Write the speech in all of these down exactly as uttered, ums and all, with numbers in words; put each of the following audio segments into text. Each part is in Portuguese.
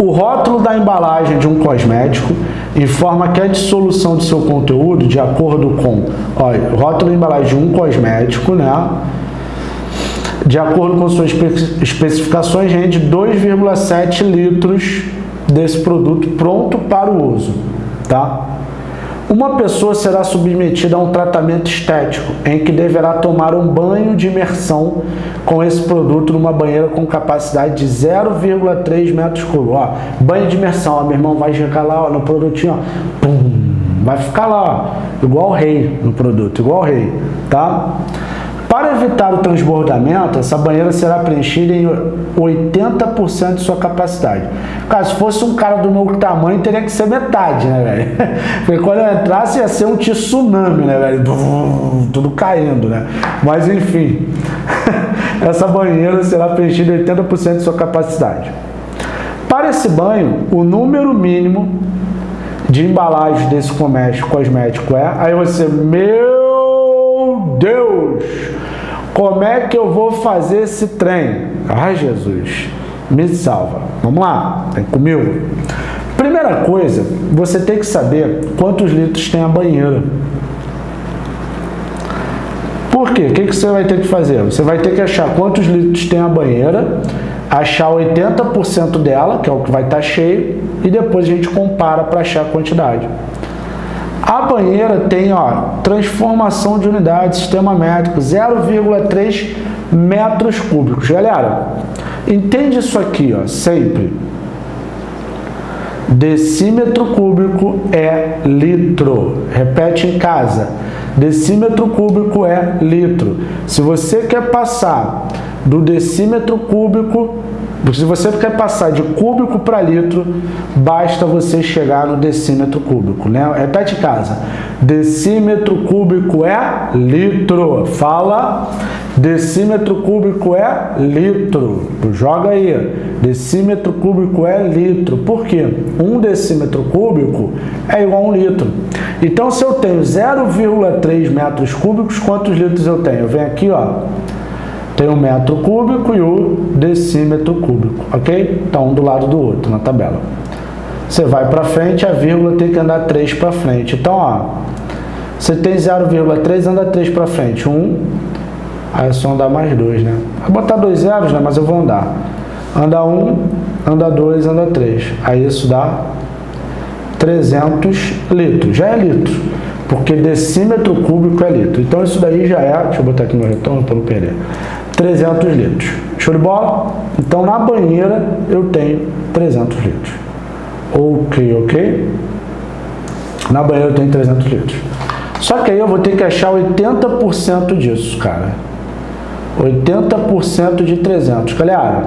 O rótulo da embalagem de um cosmético informa que a dissolução do seu conteúdo, de acordo com, olha, o rótulo da embalagem de um cosmético, né? De acordo com suas especificações, rende dois vírgula sete litros desse produto pronto para o uso, tá? Uma pessoa será submetida a um tratamento estético, em que deverá tomar um banho de imersão com esse produto numa banheira com capacidade de zero vírgula três metros cúbicos. Ó, banho de imersão, ó, meu irmão vai chegar lá, ó, no produtinho, ó, pum, vai ficar lá, ó, igual o rei no produto, igual o rei, tá? Para evitar o transbordamento, essa banheira será preenchida em oitenta por cento de sua capacidade. Cara, se fosse um cara do meu tamanho, teria que ser metade, né, velho? Porque quando eu entrasse, ia ser um tsunami, né, velho? Tudo caindo, né? Mas, enfim, essa banheira será preenchida em oitenta por cento de sua capacidade. Para esse banho, o número mínimo de embalagem desse cosmético é... Aí você, meu Deus! Como é que eu vou fazer esse trem? Ai, Jesus, me salva. Vamos lá, vem comigo. Primeira coisa, você tem que saber quantos litros tem a banheira. Por quê? O que você vai ter que fazer? Você vai ter que achar quantos litros tem a banheira, achar oitenta por cento dela, que é o que vai estar cheio, e depois a gente compara para achar a quantidade. A banheira tem, ó, transformação de unidade, sistema métrico, zero vírgula três metros cúbicos. Galera, entende isso aqui, ó, sempre. Decímetro cúbico é litro. Repete em casa. Decímetro cúbico é litro. Se você quer passar do decímetro cúbico, se você quer passar de cúbico para litro, basta você chegar no decímetro cúbico, né? Repete em casa. Decímetro cúbico é litro. Fala. Decímetro cúbico é litro. Joga aí. Decímetro cúbico é litro. Por quê? Um decímetro cúbico é igual a um litro. Então, se eu tenho zero vírgula três metros cúbicos, quantos litros eu tenho? Eu venho aqui, ó. Tem o metro cúbico e o decímetro cúbico, ok? Então, um do lado do outro na tabela. Você vai para frente, a vírgula tem que andar três para frente. Então, ó, você tem zero vírgula três, anda três para frente. um, aí é só andar mais dois, né? Vou botar dois zeros, né? Mas eu vou andar. Anda um, anda dois, anda três. Aí isso dá trezentos litros. Já é litro, porque decímetro cúbico é litro. Então, isso daí já é... Deixa eu botar aqui no retorno para não perder. trezentos litros. Show de bola? Então, na banheira, eu tenho trezentos litros. Ok, ok? Na banheira eu tenho trezentos litros. Só que aí eu vou ter que achar oitenta por cento disso, cara. oitenta por cento de trezentos. Galera,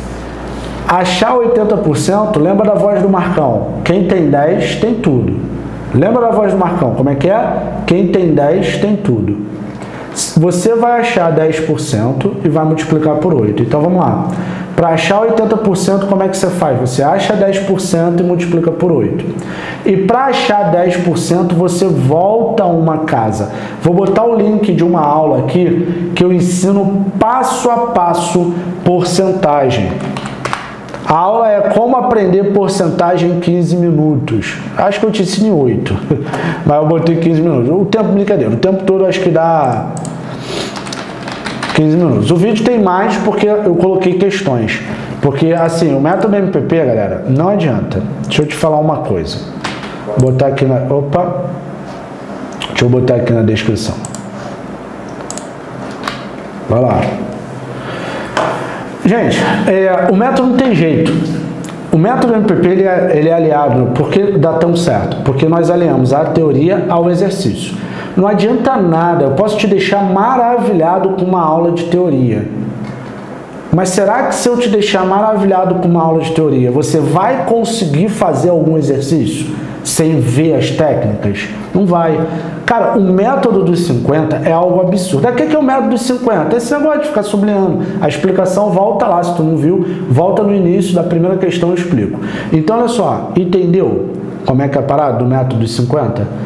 achar oitenta por cento, lembra da voz do Marcão. Quem tem dez, tem tudo. Lembra da voz do Marcão? Como é que é? Quem tem dez, tem tudo. Você vai achar dez por cento e vai multiplicar por oito. Então, vamos lá. Para achar oitenta por cento, como é que você faz? Você acha dez por cento e multiplica por oito. E para achar dez por cento, você volta a uma casa. Vou botar o link de uma aula aqui que eu ensino passo a passo porcentagem. A aula é como aprender porcentagem em quinze minutos. Acho que eu te ensino em oito, mas eu botei quinze minutos. O tempo, brincadeira, o tempo todo acho que dá quinze minutos. O vídeo tem mais porque eu coloquei questões. Porque, assim, o método M P P, galera, não adianta. Deixa eu te falar uma coisa. Vou botar aqui na... Opa! Deixa eu botar aqui na descrição. Vai lá. Gente, é, o método não tem jeito. O método M P P ele é, ele é aliado. Por que dá tão certo? Porque nós aliamos a teoria ao exercício. Não adianta nada, eu posso te deixar maravilhado com uma aula de teoria. Mas será que se eu te deixar maravilhado com uma aula de teoria, você vai conseguir fazer algum exercício sem ver as técnicas? Não vai. Cara, o método dos cinquenta é algo absurdo. O que é o método dos cinquenta? Esse negócio de ficar sublinhando. A explicação volta lá, se tu não viu, volta no início da primeira questão eu explico. Então, olha só, entendeu como é que é a parada do método dos cinquenta?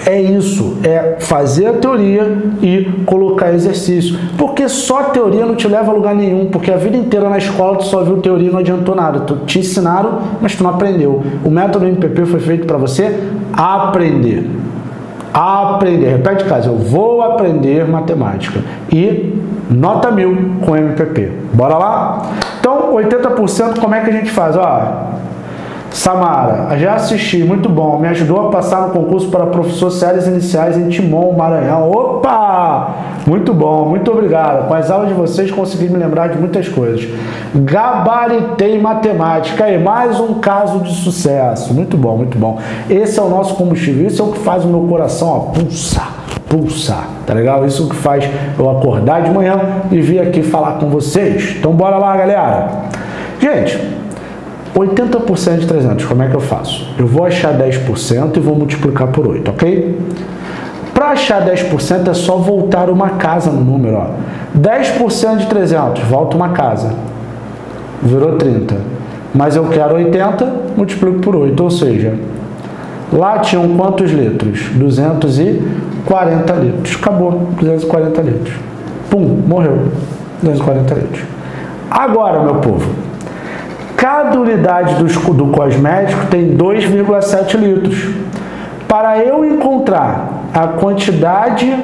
É isso, é fazer a teoria e colocar exercício. Porque só teoria não te leva a lugar nenhum, porque a vida inteira na escola tu só viu teoria e não adiantou nada. Tu te ensinaram, mas tu não aprendeu. O método M P P foi feito para você aprender. Aprender. Repete, caso, eu vou aprender matemática. E nota mil com M P P. Bora lá? Então, oitenta por cento, como é que a gente faz? Ó, Samara, já assisti, muito bom. Me ajudou a passar no concurso para professor séries iniciais em Timon, Maranhão. Opa! Muito bom, muito obrigado. Com as aulas de vocês consegui me lembrar de muitas coisas. Gabaritei matemática. Aí, mais um caso de sucesso. Muito bom, muito bom. Esse é o nosso combustível. Isso é o que faz o meu coração, ó, pulsar. Pulsar, tá legal? Isso que faz eu acordar de manhã e vir aqui falar com vocês. Então bora lá, galera. Gente, oitenta por cento de trezentos, como é que eu faço? Eu vou achar dez por cento e vou multiplicar por oito, ok? Para achar dez por cento é só voltar uma casa no número, ó. dez por cento de trezentos, volta uma casa. Virou trinta. Mas eu quero oitenta, multiplico por oito, ou seja, lá tinham quantos litros? duzentos e quarenta litros. Acabou, duzentos e quarenta litros. Pum, morreu. duzentos e quarenta litros. Agora, meu povo, cada unidade do, do cosmético tem dois vírgula sete litros. Para eu encontrar a quantidade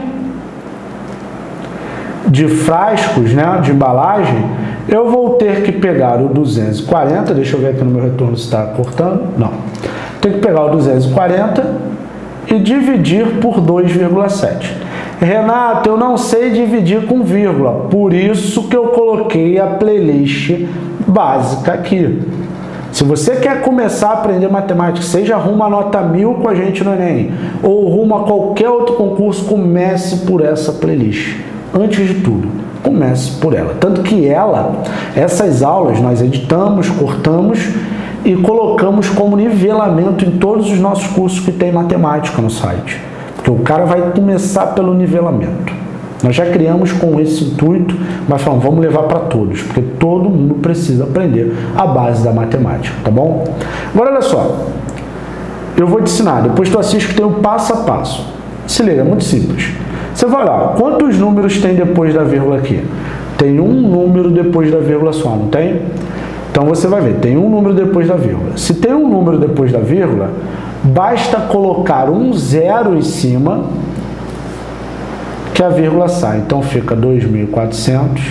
de frascos, né, de embalagem, eu vou ter que pegar o duzentos e quarenta, deixa eu ver aqui no meu retorno se está cortando, não. Tem que pegar o duzentos e quarenta e dividir por dois vírgula sete. Renato, eu não sei dividir com vírgula, por isso que eu coloquei a playlist básica aqui. Se você quer começar a aprender matemática, seja rumo a nota mil com a gente no Enem, ou rumo a qualquer outro concurso, comece por essa playlist. Antes de tudo, comece por ela. Tanto que ela, essas aulas, nós editamos, cortamos e colocamos como nivelamento em todos os nossos cursos que tem matemática no site. Porque o cara vai começar pelo nivelamento. Nós já criamos com esse intuito, mas falamos, vamos levar para todos, porque todo mundo precisa aprender a base da matemática, tá bom? Agora, olha só, eu vou te ensinar, depois tu assiste que tem o passo a passo. Se liga, é muito simples. Você vai lá, quantos números tem depois da vírgula aqui? Tem um número depois da vírgula só, não tem? Então você vai ver, tem um número depois da vírgula. Se tem um número depois da vírgula, basta colocar um zero em cima que a vírgula sai. Então fica dois mil e quatrocentos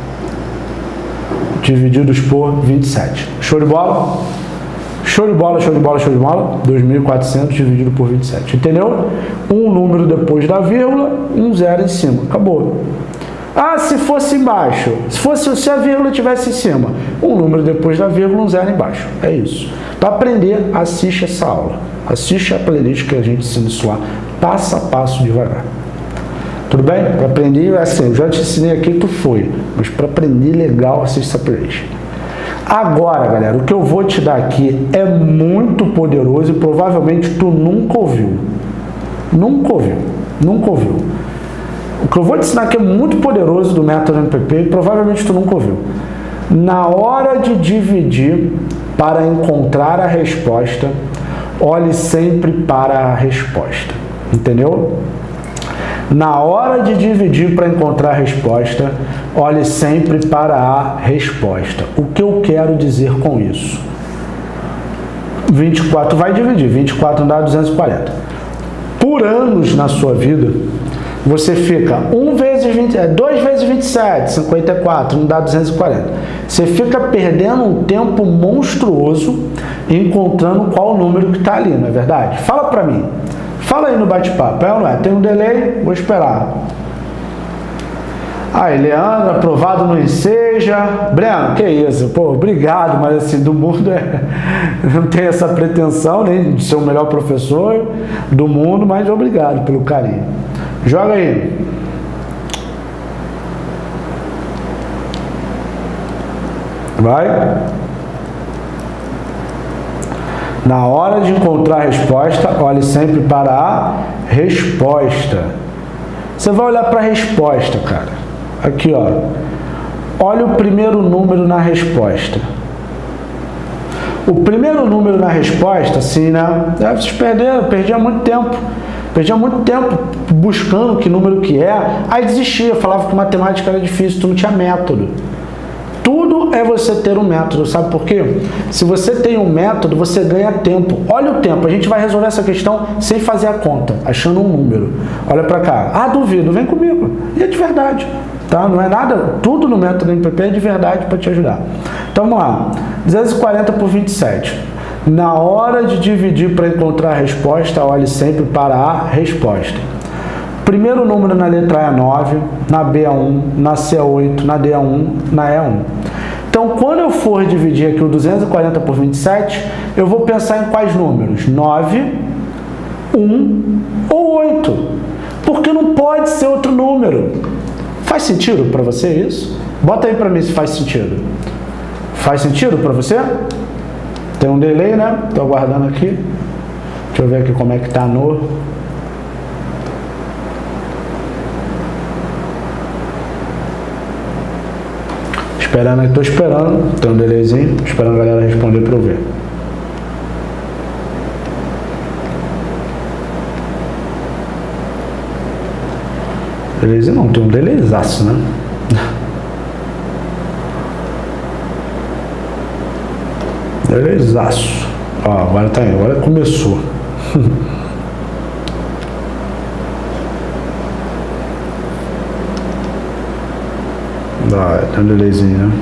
divididos por vinte e sete. Show de bola? Show de bola, show de bola, show de bola. dois mil e quatrocentos dividido por vinte e sete. Entendeu? Um número depois da vírgula, um zero em cima. Acabou. Ah, se fosse embaixo, se fosse se a vírgula tivesse em cima, um número depois da vírgula, um zero embaixo. É isso. Para aprender, assiste essa aula. Assiste a playlist que a gente ensina isso lá, passo a passo devagar. Tudo bem? Para aprender, assim, eu já te ensinei aqui, tu foi. Mas para aprender legal, assiste essa playlist. Agora, galera, o que eu vou te dar aqui é muito poderoso e provavelmente tu nunca ouviu. Nunca ouviu. Nunca ouviu. O que eu vou te ensinar aqui é muito poderoso do método M P P e provavelmente tu nunca ouviu. Na hora de dividir para encontrar a resposta, olhe sempre para a resposta. Entendeu? Na hora de dividir para encontrar a resposta, olhe sempre para a resposta. O que eu quero dizer com isso? vinte e quatro vai dividir, vinte e quatro dá duzentos e quarenta. Por anos na sua vida, você fica um vezes vinte, dois vezes vinte e sete, cinquenta e quatro, não dá duzentos e quarenta. Você fica perdendo um tempo monstruoso encontrando qual número que está ali, não é verdade? Fala para mim. Fala aí no bate-papo, é ou não é? Tem um delay? Vou esperar. Aí, Leandro, aprovado no Enseja. Breno, que isso? Pô, obrigado, mas assim, do mundo é... não tenho essa pretensão nem de ser o melhor professor do mundo, mas obrigado pelo carinho. Joga aí. Vai. Na hora de encontrar a resposta, olhe sempre para a resposta. Você vai olhar para a resposta, cara. Aqui, ó. Olha o primeiro número na resposta. O primeiro número na resposta, assim, né? Vocês perderam, perdi há muito tempo. perdia muito tempo buscando que número que é, aí desistia, falava que matemática era difícil, tu não tinha método. Tudo é você ter um método, sabe por quê? Se você tem um método, você ganha tempo. Olha o tempo, a gente vai resolver essa questão sem fazer a conta, achando um número. Olha pra cá. Ah, duvido, vem comigo. E é de verdade, tá? Não é nada, tudo no método M P P é de verdade para te ajudar. Então vamos lá. duzentos e quarenta por vinte e sete. Na hora de dividir para encontrar a resposta, olhe sempre para a resposta. Primeiro número na letra A é nove, na B é um, na C é oito, na D é um, na E é um. Então, quando eu for dividir aqui o duzentos e quarenta por vinte e sete, eu vou pensar em quais números? nove, um ou oito. Porque não pode ser outro número. Faz sentido para você isso? Bota aí para mim se faz sentido. Faz sentido para você? Tem um delay, né? Estou aguardando aqui. Deixa eu ver aqui como é que tá no... Esperando, estou esperando, tem um delayzinho, esperando a galera responder para eu ver. Delayzinho não, tem um delayzaço, né? Delayzaço. Ó, agora tá aí, agora começou. Ah, tem um delayzinho, né?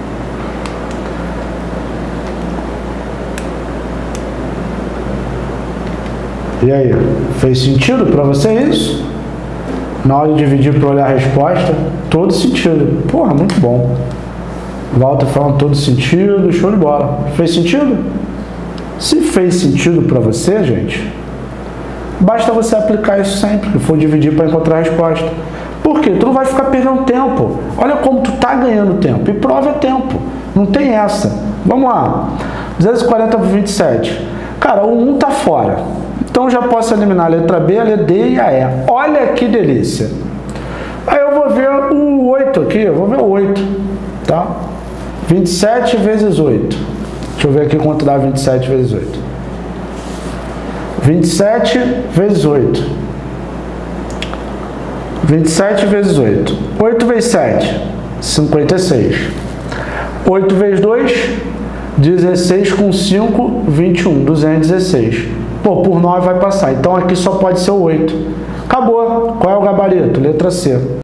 E aí, fez sentido para você isso? Na hora de dividir para olhar a resposta, todo sentido. Porra, muito bom. Walter falando todo sentido, show de bola. Fez sentido? Se fez sentido para você, gente, basta você aplicar isso sempre que for dividir para encontrar a resposta. Por quê? Tu não vai ficar perdendo tempo. Olha como tu tá ganhando tempo. E prova é tempo. Não tem essa. Vamos lá. duzentos e quarenta por vinte e sete. Cara, o um tá fora. Então já posso eliminar a letra B, a letra D e a E. Olha que delícia. Aí eu vou ver o oito aqui. Eu vou ver o oito. Tá? vinte e sete vezes oito. Deixa eu ver aqui quanto dá vinte e sete vezes oito. vinte e sete vezes oito. vinte e sete vezes oito. oito vezes sete, cinquenta e seis. oito vezes dois, dezesseis com cinco, vinte e um, duzentos e dezesseis. Pô, por nove vai passar. Então aqui só pode ser o oito. Acabou. Qual é o gabarito? Letra C.